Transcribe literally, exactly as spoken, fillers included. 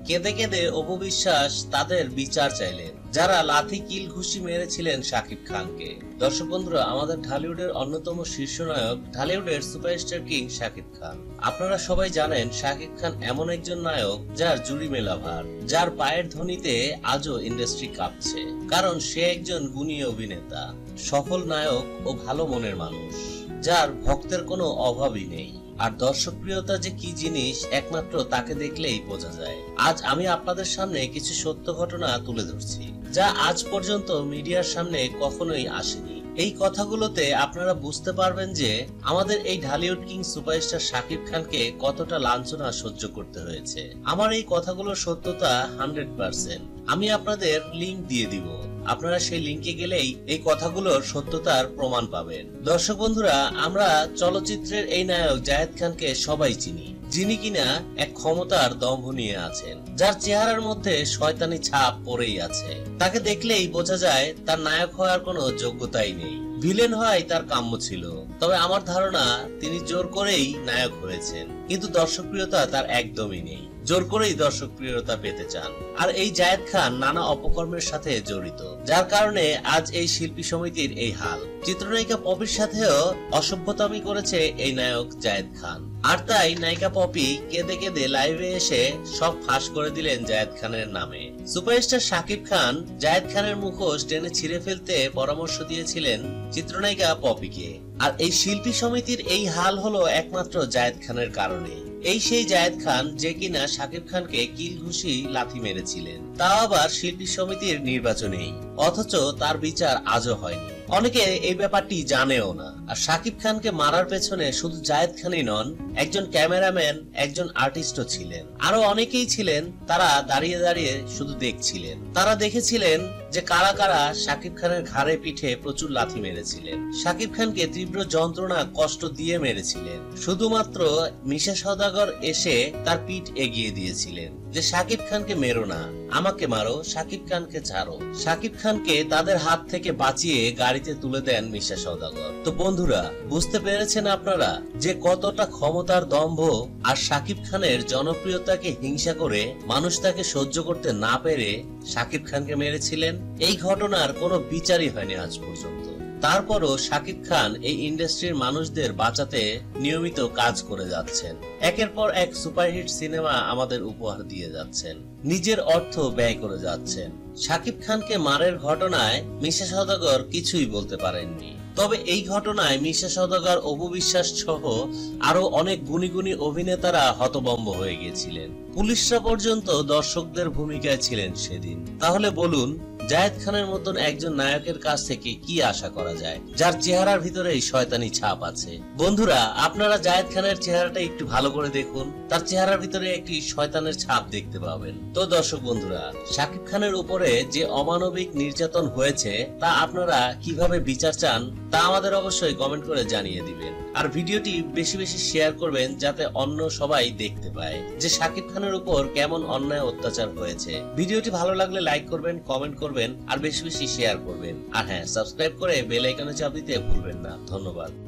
কেঁদে কেঁদে অপু বিশ্বাস তাদের বিচার চাইলেন, যারা লাথি কিল ঘুষি মেরেছিলেন শাকিব খানকে। দর্শক বন্ধুরা, আমাদের ঢালিউডের অন্যতম শীর্ষ নায়ক, ঢালিউডের সুপারস্টার কিং শাকিব খান। আপনারা সবাই জানেন শাকিব খান এমন একজন নায়ক যার জুড়ি মেলা ভার, যার পায়ের ধ্বনিতে আজও ইন্ডাস্ট্রি কাঁপছে, কারণ সে একজন গুণী অভিনেতা, সফল নায়ক ও ভালো মনের মানুষ, যার ভক্তের কোনো অভাবই নেই। আর দর্শকপ্রিয়তা যে কি জিনিস একমাত্র তাকে দেখলেই বোঝা যায়। আজ আমি আপনাদের সামনে কিছু সত্য ঘটনা তুলে ধরছি, যা আজ পর্যন্ত মিডিয়ার সামনে কখনোই আসেনি। এই কথাগুলোতে আপনারা বুঝতে পারবেন যে আমাদের এই ঢালিউড কিং সুপারস্টার শাকিব খানকে কতটা লাঞ্ছনা সহ্য করতে হয়েছে। আমার এই কথাগুলোর সত্যতা হান্ড্রেড পার্সেন্ট। আমি আপনাদের লিংক দিয়ে দিব, আপনারা সেই লিংকে গেলেই এই কথাগুলোর সত্যতার প্রমাণ পাবেন। দর্শক বন্ধুরা, আমরা চলচ্চিত্রের এই নায়ক জায়েদ খানকে সবাই চিনি, যিনি কিনা এক ক্ষমতার দম্ভ নিয়ে আছেন, যার চেহারার মধ্যে শয়তানি ছাপ পড়েই আছে। তাকে দেখলেই বোঝা যায় তার নায়ক হওয়ার কোনো যোগ্যতাই নেই, ভিলেন হয় তার কাম্য ছিল। তবে আমার ধারণা তিনি জোর করেই নায়ক হয়েছেন, কিন্তু দর্শকপ্রিয়তা তার একদমই নেই, জোর করেই দর্শকপ্রিয়তা পেতে চান। আর এই জায়েদ খান নানা অপকর্মের সাথে জড়িত, যার কারণে আজ এই শিল্পী সমিতির এই হাল। চিত্রনায়িকা পপির সাথেও অসভ্যতামি করেছে এই নায়ক জায়েদ খান, আর তাই নায়িকা পপি কেঁদে কেঁদে লাইভে এসে সব ফাঁস করে দিলেন জায়েদ খানের নামে। সুপারস্টার শাকিব খান জায়েদ খানের মুখোশ টেনে ছিঁড়ে ফেলতে পরামর্শ দিয়েছিলেন চিত্রনায়িকা পপিকে। আর এই শিল্পী সমিতির এই হাল হলো একমাত্র জায়েদ খানের কারণে। এই সেই জায়েদ খান যে কিনা শাকিব খানকে কিল ঘুষি লাথি মেরেছিলেন, তাও আবার শিল্পী সমিতির নির্বাচনেই, অথচ তার বিচার আজও হয়নি। অনেকে এই ব্যাপারটি জানেও না। আর শাকিব খানকে মারার পেছনে শুধু জায়েদ খানই নন, একজন ক্যামেরাম্যান, একজন আর্টিস্টও ছিলেন, আরো অনেকেই ছিলেন। তারা দাঁড়িয়ে দাঁড়িয়ে শুধু দেখছিলেন। তারা দেখেছিলেন যে কারা কারা শাকিব খানের ঘাড়ে পিঠে প্রচুর লাথি মেরেছিলেন, শাকিব খানকে তীব্র যন্ত্রণা কষ্ট দিয়ে মেরেছিলেন। শুধুমাত্র মিশা সওদাগর এসে তার পিঠ এগিয়ে দিয়েছিলেন যে শাকিব খানকে মেরো না, আমাকে মারো, শাকিব খানকে ছাড়ো। শাকিব খানকে তাদের হাত থেকে বাঁচিয়ে গাড়িতে তুলে দেন মিশা সওদাগর। তো বন্ধুরা, বুঝতে পেরেছেন আপনারা যে কতটা ক্ষমতার দম্ভ। আর শাকিব খানের জনপ্রিয়তাকে হিংসা করে মানুষ তাকে সহ্য করতে না পেরে শাকিব খানকে মেরেছিলেন। এই ঘটনার কোনো বিচারই হয়নি আজ পর্যন্ত। তারপরও শাকিব খান এই ইন্ডাস্ট্রির মানুষদের বাঁচাতে নিয়মিত কাজ করে যাচ্ছেন, একের পর এক সুপারহিট সিনেমা আমাদের উপহার দিয়ে যাচ্ছেন, নিজের অর্থ ব্যয় করে যাচ্ছেন। শাকিব খানকে মারের ঘটনায় মিশা সওদাগর কিছুই বলতে পারেননি। তবে এই ঘটনায় মিশা সওদাগর, অপু বিশ্বাস সহ আরো অনেক গুণী গুণী অভিনেতারা হতভম্ব হয়ে গিয়েছিলেন। পুলিশরা পর্যন্ত দর্শকদের ভূমিকায় ছিলেন সেদিন। তাহলে বলুন, জায়েদ খানের মতন একজন নায়কের কাছ থেকে কি আশা করা যায়, যার চেহারার ভিতরে এই শয়তানি ছাপ আছে? বন্ধুরা, আপনারা জায়েদ খানের চেহারাটা একটু ভালো করে দেখুন, তার চেহারার ভিতরে একটি শয়তানের ছাপ দেখতে পাবেন। তো দর্শক বন্ধুরা, শাকিব খানের উপরে যে অমানবিক নির্যাতন হয়েছে তা আপনারা কিভাবে বিচার চান তা আমাদের অবশ্যই কমেন্ট করে জানিয়ে দিবেন। আর ভিডিওটি বেশি বেশি শেয়ার করবেন, যাতে অন্য সবাই দেখতে পায় যে শাকিব খানের উপর কেমন অন্যায় অত্যাচার হয়েছে। ভিডিওটি ভালো লাগলে লাইক করবেন, কমেন্ট করবেন, আর বেশি বেশি শেয়ার করবেন। আর হ্যাঁ, সাবস্ক্রাইব করে বেল আইকনে চাপ দিতে ভুলবেন না। ধন্যবাদ।